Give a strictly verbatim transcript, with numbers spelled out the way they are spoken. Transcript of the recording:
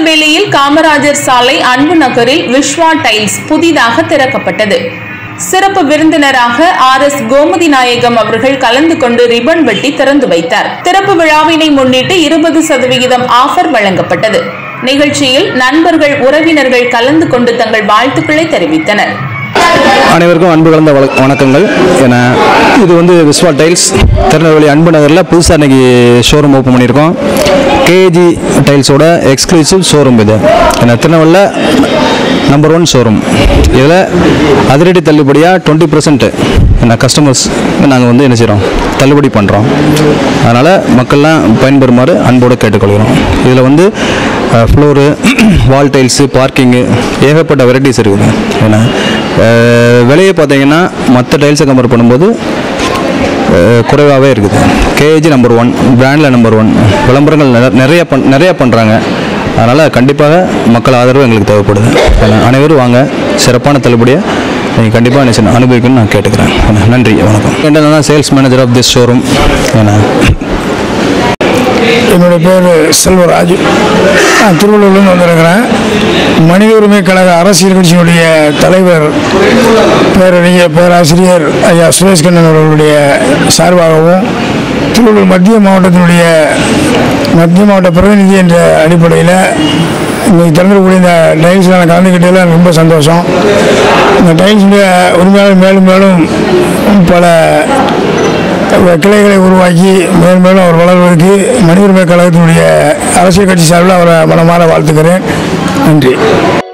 திருநெல்வேலியில் காமராஜர் சாலை அன்பு நகரில் விஸ்வா டைல்ஸ் புதிதாக திறக்கப்பட்டது. சிறப்பு விருந்தினராக ஆர் எஸ் கோமதி நாயகம் அவர்கள் கலந்து கொண்டு ரிபன் வெட்டி திறந்து வைத்தார். திறப்பு விழாவினை முன்னிட்டு இருபது சதவிகிதம் ஆஃபர் வழங்கப்பட்டது. நிகழ்ச்சியில் நண்பர்கள் உறவினர்கள் கலந்து கொண்டு தங்கள் வாழ்த்துக்களை தெரிவித்தனர். அனைவருக்கும் அன்பு கலந்த வணக்கங்கள். ஏன்னா இது வந்து விஸ்வா டைல்ஸ் திருநெல்வேலி அன்பு நகரில் புதுசாக இன்றைக்கி ஷோரூம் ஓப்பன் பண்ணியிருக்கோம். கேஜி டைல்ஸோட எக்ஸ்க்ளூசிவ் ஷோரூம் இது. ஏன்னா திருநெல்வேலியில் நம்பர் ஒன் ஷோரூம். இதில் அதிரடி தள்ளுபடியாக டுவெண்ட்டி பர்சன்ட் என்ன கஸ்டமர்ஸ் நாங்கள் வந்து என்ன செய்கிறோம் தள்ளுபடி பண்ணுறோம். அதனால் மக்கள்லாம் பயன்பெறுமாறு அன்போடு கேட்டுக்கொள்கிறோம். இதில் வந்து ஃப்ளோரு, வால் டைல்ஸு, பார்க்கிங்கு ஏகப்பட்ட வெரைட்டிஸ் இருக்குது. ஏன்னா விலையை பார்த்தீங்கன்னா மற்ற டைல்ஸை கம்பேர் பண்ணும்போது குறைவாகவே இருக்குது. கேஜி நம்பர் ஒன், பிராண்டில் நம்பர் ஒன், விளம்பரங்கள் நிறைய பண் நிறையா பண்ணுறாங்க. அதனால் கண்டிப்பாக மக்கள் ஆதரவு எங்களுக்கு தேவைப்படுது. அனைவரும் வாங்க, சிறப்பான தள்ளுபடியை நீங்கள் கண்டிப்பாக என்ன அனுபவிக்கணும்னு நான் கேட்டுக்கிறேன். நன்றி, வணக்கம். என்னென்னா sales manager of this showroom. ஏன்னா என்னுடைய பேர் செல்வராஜ். நான் திருவள்ளூர்லேருந்து வந்திருக்கிறேன். மனித உரிமை கழக அரசியல் கட்சியினுடைய தலைவர் பேரறிஞர் பேராசிரியர் ஐயா சுரேஷ் கண்ணன் அவர்களுடைய சார்பாகவும் திருவள்ளூர் மத்திய மாவட்டத்தினுடைய மத்திய மாவட்ட பிரதிநிதி என்ற அடிப்படையில் இன்றைக்கி திறந்துக்கூடிய இந்த டைல்ஸில் நான் கலந்துக்கிட்டதில் எனக்கு ரொம்ப சந்தோஷம். இந்த டைல்ஸுடைய உரிமையாளர் மேலும் மேலும் பல கிளைகளை உருவாக்கி மேலும் மேலும் அவர் வளர்வதற்கு மனித உரிமை கழகத்தினுடைய அரசியல் கட்சி சார்பில் அவரை மனமாற வாழ்த்துக்கிறேன். நன்றி.